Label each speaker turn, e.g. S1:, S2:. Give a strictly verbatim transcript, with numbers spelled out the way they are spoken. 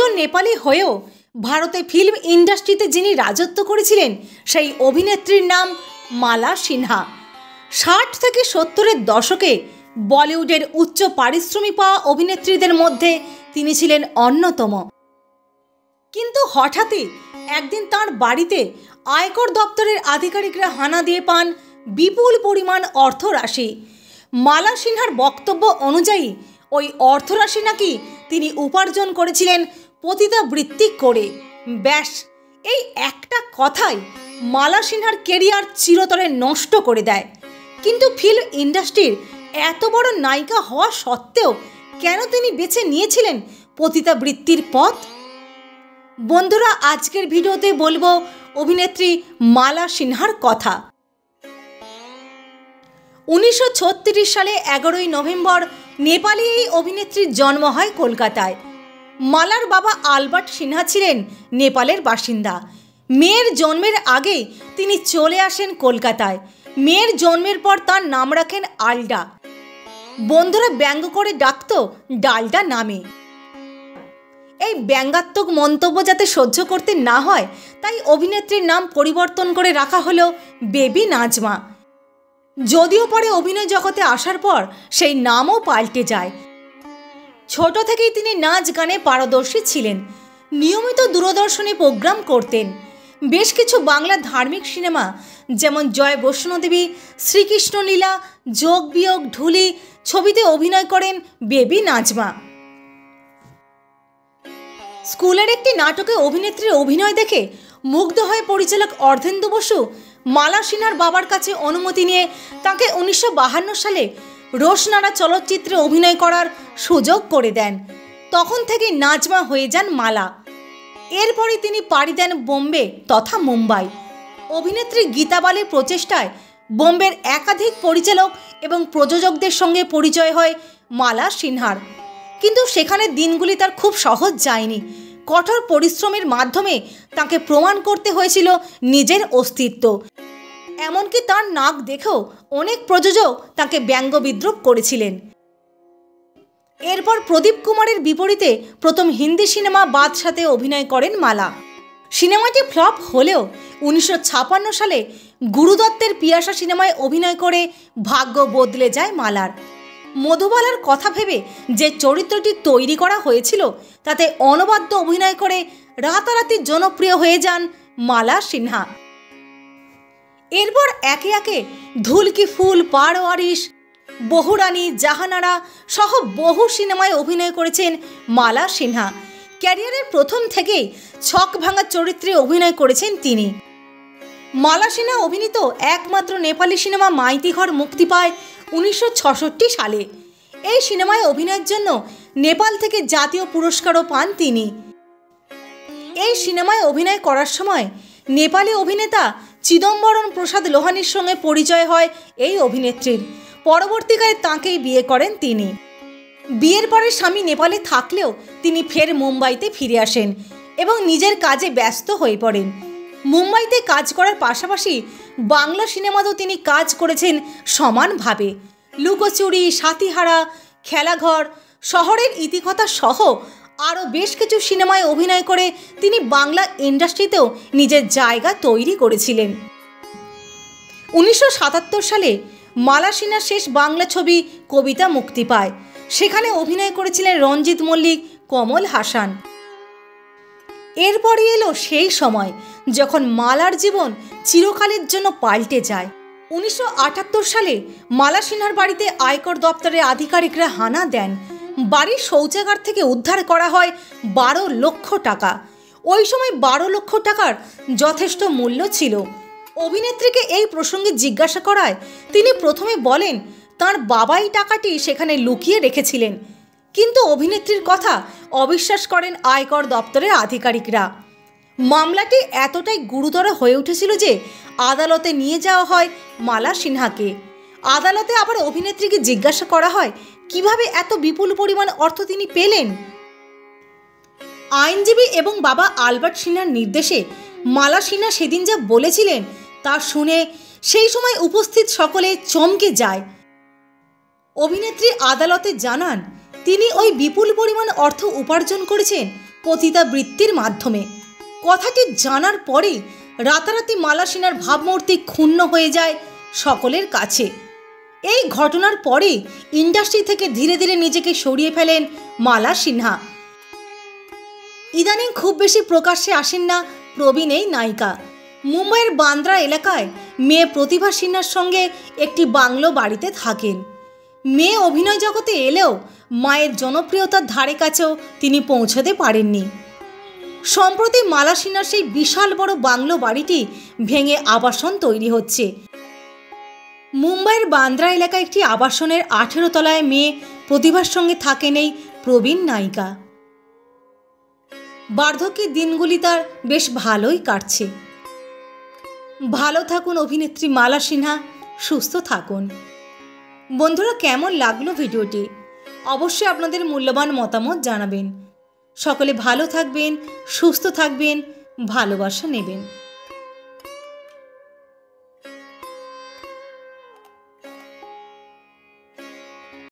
S1: একজন নেপালি হয়েও ভারতে ফিল্ম ইন্ডাস্ট্রিতে যিনি রাজত্ব করেছিলেন সেই অভিনেত্রীর নাম মালা সিনহা। ষাট থেকে সত্তরের দশকে বলিউডের উচ্চ পারিশ্রমিক পাওয়া অভিনেত্রীদের মধ্যে তিনি ছিলেন অন্যতম। কিন্তু হঠাৎই একদিন তাঁর বাড়িতে আয়কর দপ্তরের আধিকারিকরা হানা দিয়ে পান বিপুল পরিমাণ অর্থরাশি। মালা সিনহার বক্তব্য অনুযায়ী ওই অর্থরাশি নাকি তিনি উপার্জন করেছিলেন পতিতাবৃত্তি করে। ব্যাস এই একটা কথাই মালা সিনহার কেরিয়ার চিরতরে নষ্ট করে দেয়। কিন্তু ফিল্ম ইন্ডাস্ট্রির এত বড় নায়িকা হওয়া সত্ত্বেও কেন তিনি বেছে নিয়েছিলেন পতিতাবৃত্তির পথ? বন্ধুরা, আজকের ভিডিওতে বলবো অভিনেত্রী মালা সিনহার কথা। উনিশশো ছত্রিশ সালে এগারোই নভেম্বর নেপালি এই অভিনেত্রীর জন্ম হয় কলকাতায়। মালার বাবা আলবার্ট সিনহা ছিলেন নেপালের বাসিন্দা। মেয়ের জন্মের আগে তিনি চলে আসেন কলকাতায়। মেয়ের জন্মের পর তার নাম রাখেন আলডা। বন্ধুরা ব্যঙ্গ করে ডাকত ডালডা নামে। এই ব্যঙ্গাত্মক মন্তব্য যাতে সহ্য করতে না হয় তাই অভিনেত্রীর নাম পরিবর্তন করে রাখা হলো বেবি নাজমা। যদিও পরে অভিনয় জগতে আসার পর সেই নামও পাল্টে যায়। ছোট থেকেই তিনি নাচ গানে পারদর্শী ছিলেন। নিয়মিত দূরদর্শনে প্রোগ্রাম করতেন। বেশ কিছু বাংলা ধার্মিক সিনেমা যেমন জয় বৈষ্ণদেবী, শ্রীকৃষ্ণ লীলা, যোগ বিয়োগ, ঢুলি ছবিতে অভিনয় করেন বেবি নাজমা। স্কুলের একটি নাটকে অভিনেত্রীর অভিনয় দেখে মুগ্ধ হয়ে পরিচালক অর্ধেন্দু বসু মালা সিনহার বাবার কাছে অনুমতি নিয়ে তাকে উনিশশো বাহান্ন সালে রোশনারা চলচ্চিত্রে অভিনয় করার সুযোগ করে দেন। তখন থেকে নাজমা হয়ে যান মালা। এরপরে তিনি পাড়ি দেন বোম্বে তথা মুম্বাই। অভিনেত্রী গীতা বালির প্রচেষ্টায় বোম্বের একাধিক পরিচালক এবং প্রযোজকদের সঙ্গে পরিচয় হয় মালা সিনহার। কিন্তু সেখানে দিনগুলি তার খুব সহজ যায়নি। কঠোর পরিশ্রমের মাধ্যমে তাকে প্রমাণ করতে হয়েছিল নিজের অস্তিত্ব। এমনকি তার নাক দেখেও অনেক প্রযোজক তাকে ব্যঙ্গ বিদ্রুপ করেছিলেন। এরপর প্রদীপ কুমারের বিপরীতে প্রথম হিন্দি সিনেমা বাদশাতে অভিনয় করেন মালা। সিনেমাটি ফ্লপ হলেও উনিশশো ছাপান্ন সালে গুরুদত্তের পিয়াসা সিনেমায় অভিনয় করে ভাগ্য বদলে যায় মালার। মধুবালার কথা ভেবে যে চরিত্রটি তৈরি করা হয়েছিল তাতে অনবদ্য অভিনয় করে রাতারাতি জনপ্রিয় হয়ে যান মালা সিনহা। এরপর একে একে ধুলকি ফুল, পারওয়ারিশ, বহুরানী, জাহানারা সহ বহু সিনেমায় অভিনয় করেছেন মালা সিনহা। ক্যারিয়ারের প্রথম থেকেই ছক ভাঙা চরিত্রে অভিনয় করেছেন তিনি। মালা সিনহা অভিনীত একমাত্র নেপালি সিনেমা মাইতিঘর মুক্তি পায় উনিশশো ছষট্টি সালে। এই সিনেমায় অভিনয়ের জন্য নেপাল থেকে জাতীয় পুরস্কারও পান তিনি। এই সিনেমায় অভিনয় করার সময় নেপালি অভিনেতা চিদম্বরম প্রসাদ লোহানির সঙ্গে পরিচয় হয় এই অভিনেত্রীর। পরবর্তীকালে তাঁকেই বিয়ে করেন তিনি। বিয়ের পরে স্বামী নেপালে থাকলেও তিনি ফের মুম্বাইতে ফিরে আসেন এবং নিজের কাজে ব্যস্ত হয়ে পড়েন। মুম্বাইতে কাজ করার পাশাপাশি বাংলা সিনেমাতেও তিনি কাজ করেছেন সমানভাবে। লুকোচুরি, সাথীহারা, খেলাঘর, শহরের ইতিকথা সহ আরও বেশ কিছু সিনেমায় অভিনয় করে তিনি বাংলা ইন্ডাস্ট্রিতেও নিজের জায়গা তৈরি করেছিলেন। উনিশশো সাতাত্তর সালে মালা সিনহার শেষ বাংলা ছবি কবিতা মুক্তি পায়। সেখানে অভিনয় করেছিলেন রঞ্জিত মল্লিক, কমল হাসান। এরপরই এলো সেই সময় যখন মালার জীবন চিরকালের জন্য পাল্টে যায়। উনিশশো আটাত্তর সালে মালা সিনহার বাড়িতে আয়কর দপ্তরের আধিকারিকরা হানা দেন। বাড়ির শৌচাগার থেকে উদ্ধার করা হয় বারো লক্ষ টাকা। ওই সময় বারো লক্ষ টাকার যথেষ্ট মূল্য ছিল। অভিনেত্রীকে এই প্রসঙ্গে জিজ্ঞাসা করায় তিনি প্রথমে বলেন তার বাবাই টাকাটি সেখানে লুকিয়ে রেখেছিলেন। কিন্তু অভিনেত্রীর কথা অবিশ্বাস করেন আয়কর দপ্তরের আধিকারিকরা। মামলাটি এতটাই গুরুতর হয়ে উঠেছিল যে আদালতে নিয়ে যাওয়া হয় মালা সিনহাকে। আদালতে আবার অভিনেত্রীকে জিজ্ঞাসা করা হয় কিভাবে এত বিপুল পরিমাণ অর্থ তিনি পেলেন। আইনজীবী এবং বাবা আলবার্ট সিনহার নির্দেশে মালা সিনহা সেদিন যা বলেছিলেন তা শুনে সেই সময় উপস্থিত সকলে চমকে যায়। অভিনেত্রী আদালতে জানান তিনি ওই বিপুল পরিমাণ অর্থ উপার্জন করেছেন পতিতাবৃত্তির মাধ্যমে। কথাটি জানার পরেই রাতারাতি মালা সিনহার ভাবমূর্তি ক্ষুণ্ণ হয়ে যায় সকলের কাছে। এই ঘটনার পরেই ইন্ডাস্ট্রি থেকে ধীরে ধীরে নিজেকে সরিয়ে ফেলেন মালা সিনহা। ইদানিং খুব বেশি প্রকাশ্যে আসেন না প্রবীণ এই নায়িকা। মুম্বাইয়ের বান্দ্রা এলাকায় মেয়ে প্রতিভা সিনহার সঙ্গে একটি বাংলো বাড়িতে থাকেন। মেয়ে অভিনয় জগতে এলেও মায়ের জনপ্রিয়তার ধারে কাছেও তিনি পৌঁছতে পারেননি। সম্প্রতি মালা সিনহার সেই বিশাল বড় বাংলো বাড়িটি ভেঙে আবাসন তৈরি হচ্ছে। মুম্বাইয়ের বান্দ্রা এলাকায় একটি আবাসনের আঠেরো তলায় মেয়ে প্রতিভার সঙ্গে থাকেন এই প্রবীণ নায়িকা। বার্ধক্যের দিনগুলি তার বেশ ভালোই কাটছে। ভালো থাকুন অভিনেত্রী মালা সিনহা, সুস্থ থাকুন। বন্ধুরা, কেমন লাগলো ভিডিওটি? অবশ্যই আপনাদের মূল্যবান মতামত জানাবেন। সকলে ভালো থাকবেন, সুস্থ থাকবেন, ভালোবাসা নেবেন।